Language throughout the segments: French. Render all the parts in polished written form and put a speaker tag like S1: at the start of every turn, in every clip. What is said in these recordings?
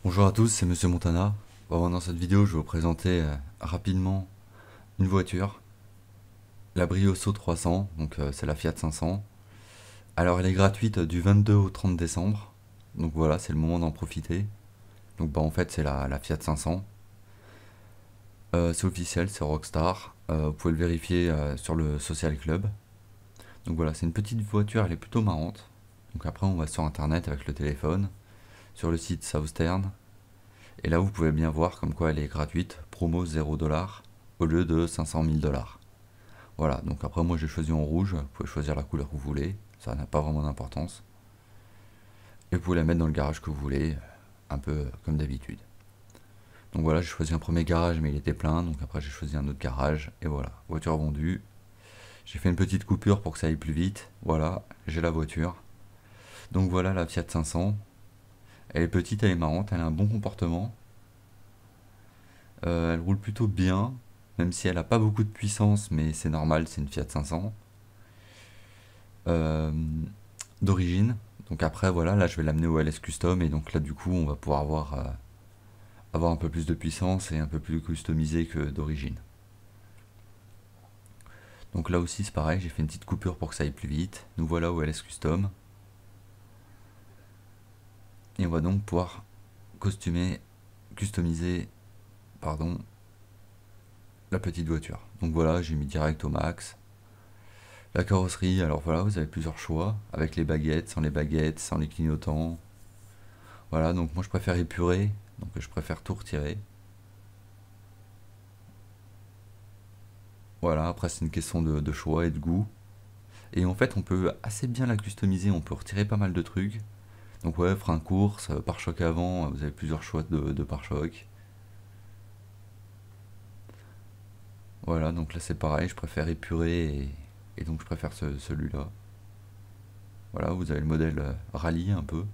S1: Bonjour à tous, c'est Monsieur Montana. Bon, dans cette vidéo, je vais vous présenter rapidement une voiture, la Brioso 300, donc c'est la Fiat 500. Alors elle est gratuite du 22 au 30 décembre, donc voilà, c'est le moment d'en profiter. Donc bah en fait c'est la Fiat 500. C'est officiel, c'est Rockstar. Vous pouvez le vérifier sur le Social Club. Donc voilà, c'est une petite voiture, elle est plutôt marrante. Donc après on va sur internet avec le téléphone, sur le site Southern. Et là, vous pouvez bien voir comme quoi elle est gratuite, promo 0$ au lieu de 500 000 dollars. Voilà, donc après, moi j'ai choisi en rouge, vous pouvez choisir la couleur que vous voulez, ça n'a pas vraiment d'importance. Et vous pouvez la mettre dans le garage que vous voulez, un peu comme d'habitude. Donc voilà, j'ai choisi un premier garage, mais il était plein, donc après j'ai choisi un autre garage, et voilà, voiture vendue. J'ai fait une petite coupure pour que ça aille plus vite, voilà, j'ai la voiture. Donc voilà la Fiat 500, elle est petite, elle est marrante, elle a un bon comportement. Elle roule plutôt bien, même si elle a pas beaucoup de puissance, mais c'est normal, c'est une Fiat 500. Euh, D'origine. Donc après, voilà, là je vais l'amener au LS Custom, et donc là du coup on va pouvoir avoir un peu plus de puissance et un peu plus customisé que d'origine. Donc là aussi c'est pareil, j'ai fait une petite coupure pour que ça aille plus vite. Nous voilà au LS Custom. Et on va donc pouvoir customiser, pardon, la petite voiture. Donc voilà, j'ai mis direct au max. La carrosserie, alors voilà, vous avez plusieurs choix, avec les baguettes, sans les clignotants. Voilà, donc moi je préfère épurer, donc je préfère tout retirer. Voilà, après c'est une question de choix et de goût. Et en fait, on peut assez bien la customiser, on peut retirer pas mal de trucs. Donc ouais, frein de course, pare-choc avant, vous avez plusieurs choix de pare-choc. Voilà, donc là c'est pareil, je préfère épurer et donc je préfère celui-là. Voilà, vous avez le modèle rallye un peu.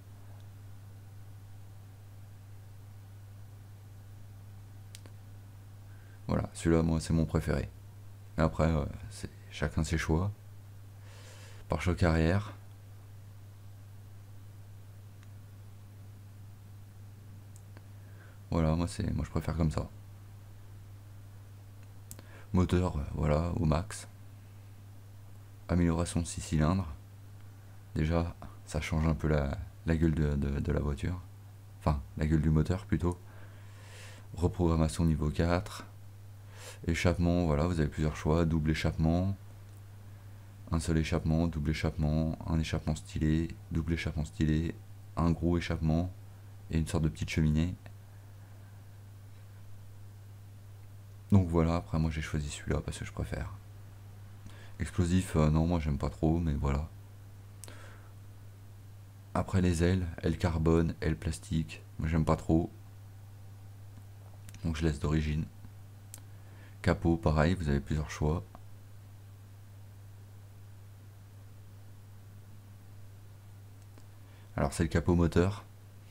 S1: Voilà, celui-là moi c'est mon préféré. Et après, c'est chacun ses choix. Pare-choc arrière. Voilà, moi je préfère comme ça. Moteur, voilà, au max. Amélioration de 6 cylindres. Déjà, ça change un peu la gueule de la voiture. Enfin, la gueule du moteur plutôt. Reprogrammation niveau 4. Échappement, voilà, vous avez plusieurs choix. Double échappement, un seul échappement, double échappement, un échappement stylé, double échappement stylé, un gros échappement et une sorte de petite cheminée. Donc voilà, après moi j'ai choisi celui-là parce que je préfère. Explosif, non, moi j'aime pas trop, mais voilà. Après les ailes carbone, ailes plastique, moi j'aime pas trop, donc je laisse d'origine. Capot, pareil, vous avez plusieurs choix. Alors c'est le capot moteur,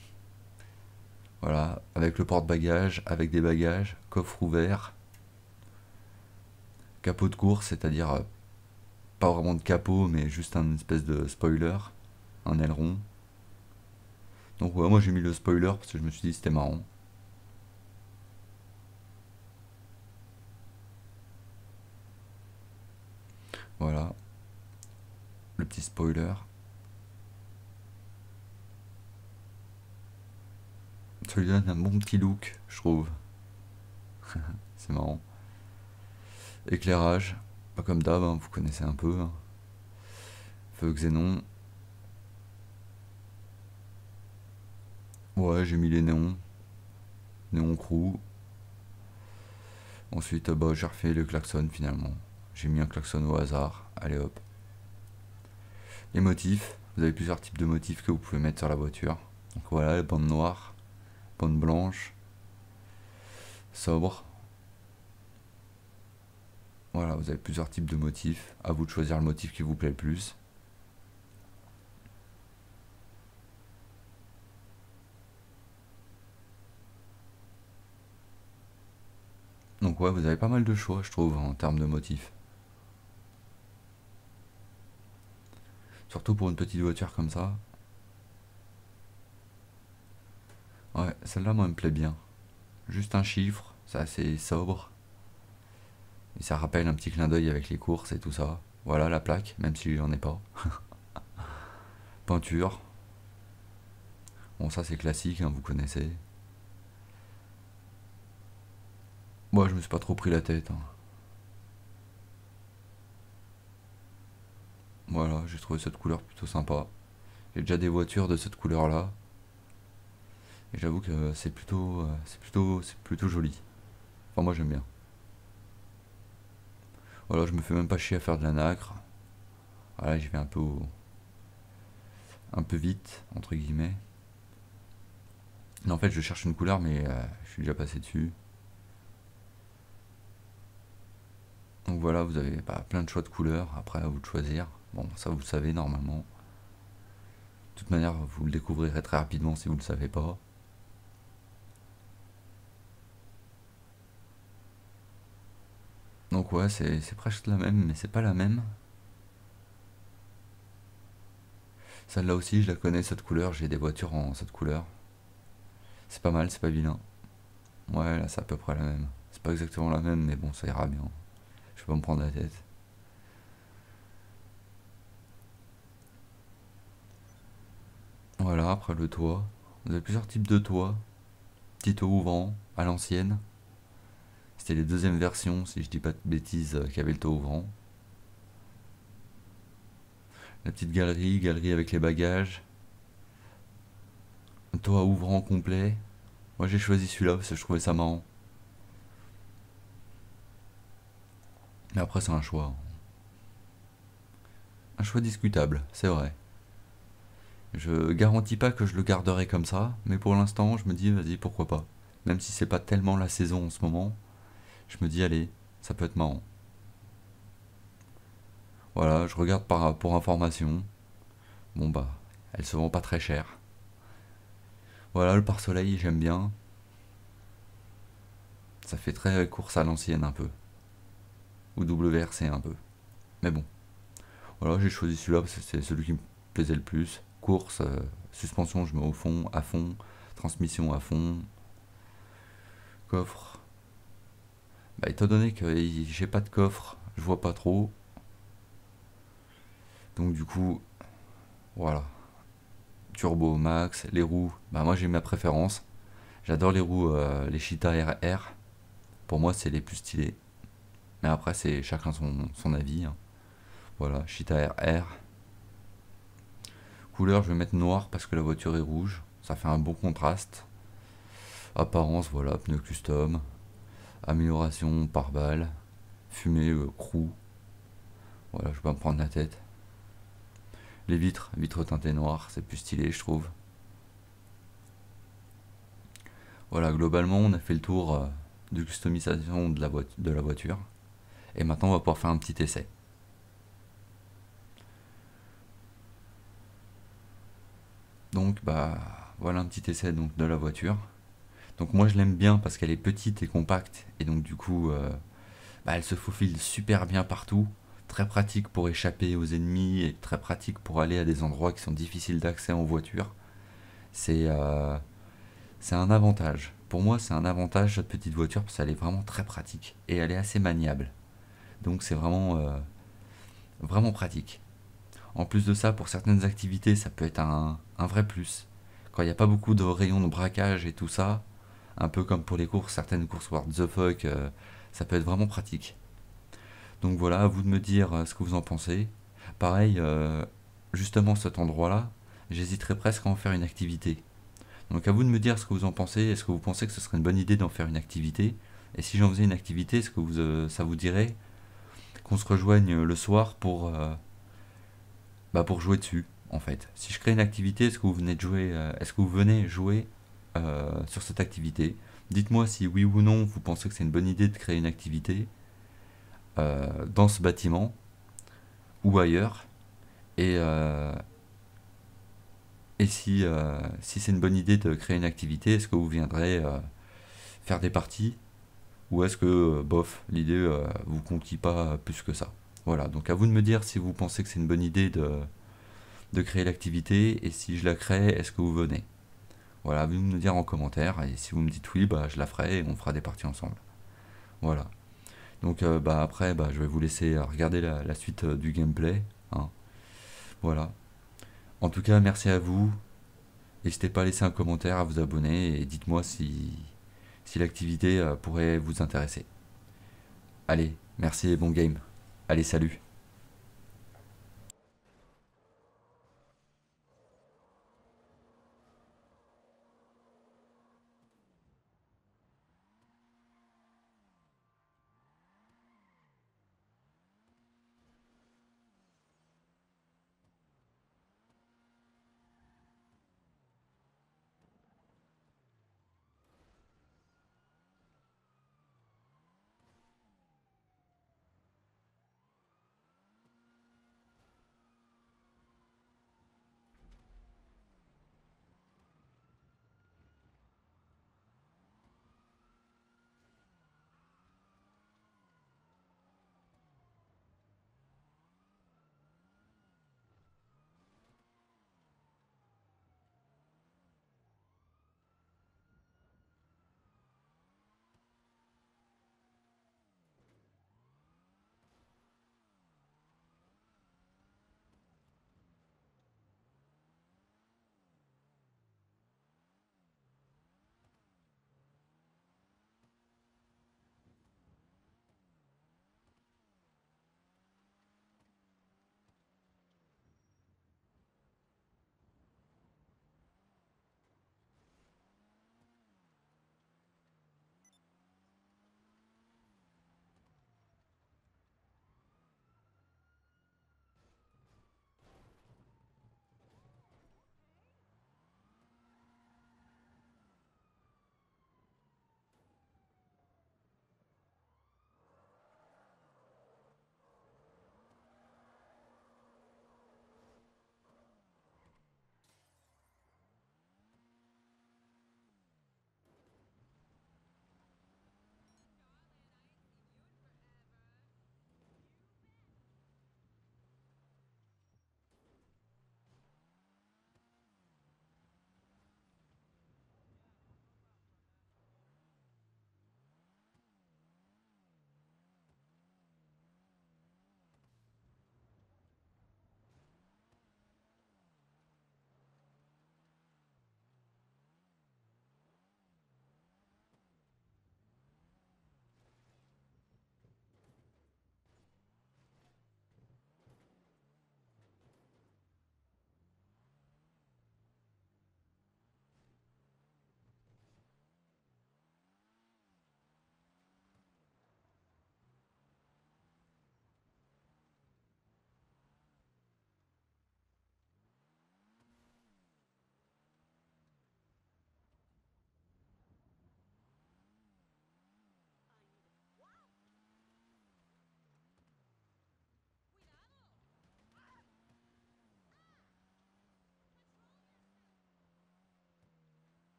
S1: voilà, avec le porte-bagages, avec des bagages, coffre ouvert. Capot de course, c'est-à-dire pas vraiment de capot, mais juste un espèce de spoiler, un aileron. Donc ouais, moi j'ai mis le spoiler parce que je me suis dit c'était marrant. Voilà, le petit spoiler. Ça lui donne un bon petit look, je trouve. C'est marrant. Éclairage, pas comme d'hab, hein, vous connaissez un peu, hein. Feu xénon. Ouais, j'ai mis les néons. Néon crew. Ensuite, bah, j'ai refait le klaxon finalement. J'ai mis un klaxon au hasard. Allez hop. Les motifs. Vous avez plusieurs types de motifs que vous pouvez mettre sur la voiture. Donc voilà, bande noire, bande blanche, sobre. Voilà, vous avez plusieurs types de motifs. À vous de choisir le motif qui vous plaît le plus. Donc ouais, vous avez pas mal de choix, je trouve, en termes de motifs. Surtout pour une petite voiture comme ça. Ouais, celle-là, moi, elle me plaît bien. Juste un chiffre, c'est assez sobre. Et ça rappelle un petit clin d'œil avec les courses et tout ça. Voilà la plaque, même si j'en ai pas. Peinture. Bon, ça c'est classique, hein, vous connaissez. Moi, je me suis pas trop pris la tête, hein. Voilà, j'ai trouvé cette couleur plutôt sympa. J'ai déjà des voitures de cette couleur-là. Et j'avoue que c'est plutôt joli. Enfin, moi j'aime bien. Voilà, je me fais même pas chier à faire de la nacre. Voilà, j'y vais un peu vite, entre guillemets. Non, en fait, je cherche une couleur, mais je suis déjà passé dessus. Donc voilà, vous avez plein de choix de couleurs. Après, à vous de choisir. Bon, ça vous le savez normalement. De toute manière, vous le découvrirez très rapidement si vous ne le savez pas. Donc ouais, c'est presque la même, mais c'est pas la même. Celle-là aussi, je la connais, cette couleur. J'ai des voitures en cette couleur. C'est pas mal, c'est pas vilain. Ouais, là, c'est à peu près la même. C'est pas exactement la même, mais bon, ça ira bien. Je vais pas me prendre la tête. Voilà, après le toit. Vous avez plusieurs types de toits. Petit toit ouvrant, à l'ancienne. C'était les deuxièmes versions, si je dis pas de bêtises, qui avaient le toit ouvrant. La petite galerie, galerie avec les bagages. Un toit ouvrant complet. Moi j'ai choisi celui-là parce que je trouvais ça marrant. Mais après c'est un choix. Un choix discutable, c'est vrai. Je garantis pas que je le garderai comme ça, mais pour l'instant je me dis vas-y pourquoi pas. Même si c'est pas tellement la saison en ce moment, je me dis allez, ça peut être marrant. Voilà, je regarde pour information. Bon bah, elles se vendent pas très cher. Voilà, le pare-soleil j'aime bien. Ça fait très course à l'ancienne un peu. Ou WRC un peu. Mais bon, voilà, j'ai choisi celui-là parce que c'est celui qui me plaisait le plus. Course, suspension, je mets au fond, à fond. Transmission à fond. Coffre. Bah, étant donné que j'ai pas de coffre, je vois pas trop. Donc du coup, voilà. Turbo max, les roues. Bah moi j'ai ma préférence. J'adore les roues, les Cheetah RR. Pour moi c'est les plus stylés. Mais après c'est chacun son avis, hein. Voilà, Cheetah RR. Couleur, je vais mettre noir parce que la voiture est rouge. Ça fait un bon contraste. Apparence, voilà, pneus custom. Amélioration pare-balles. Fumée, crew. Voilà, je vais pas me prendre la tête. Les vitres teintées noires, c'est plus stylé, je trouve. Voilà, globalement, on a fait le tour de customisation de la voiture. Et maintenant, on va pouvoir faire un petit essai. Donc, bah, voilà un petit essai donc, de la voiture. Donc, moi, je l'aime bien parce qu'elle est petite et compacte. Et donc, du coup, elle se faufile super bien partout. Très pratique pour échapper aux ennemis et très pratique pour aller à des endroits qui sont difficiles d'accès en voiture. C'est c'est un avantage. Pour moi, c'est un avantage cette petite voiture parce qu'elle est vraiment très pratique et elle est assez maniable. Donc c'est vraiment pratique. En plus de ça, pour certaines activités, ça peut être un vrai plus. Quand il n'y a pas beaucoup de rayons de braquage et tout ça, un peu comme pour les courses, certaines courses What the fuck, ça peut être vraiment pratique. Donc voilà, à vous de me dire ce que vous en pensez. Pareil, justement cet endroit-là, j'hésiterais presque à en faire une activité. Donc à vous de me dire ce que vous en pensez. Est-ce que vous pensez que ce serait une bonne idée d'en faire une activité? Et si j'en faisais une activité, est-ce que ça vous dirait qu'on se rejoigne le soir pour jouer dessus, en fait? Si je crée une activité, est-ce que vous venez jouer sur cette activité? Dites-moi si oui ou non vous pensez que c'est une bonne idée de créer une activité dans ce bâtiment ou ailleurs. Et, si c'est une bonne idée de créer une activité, est-ce que vous viendrez faire des parties ou est-ce que, bof, l'idée vous conquit pas plus que ça? Voilà, donc à vous de me dire si vous pensez que c'est une bonne idée de créer l'activité et si je la crée, est-ce que vous venez? Voilà, vous me dire en commentaire, et si vous me dites oui, bah je la ferai et on fera des parties ensemble. Voilà. Donc bah après, bah, je vais vous laisser regarder la suite du gameplay, hein. Voilà. En tout cas, merci à vous. N'hésitez pas à laisser un commentaire, à vous abonner et dites-moi si l'activité pourrait vous intéresser. Allez, merci et bon game. Allez, salut.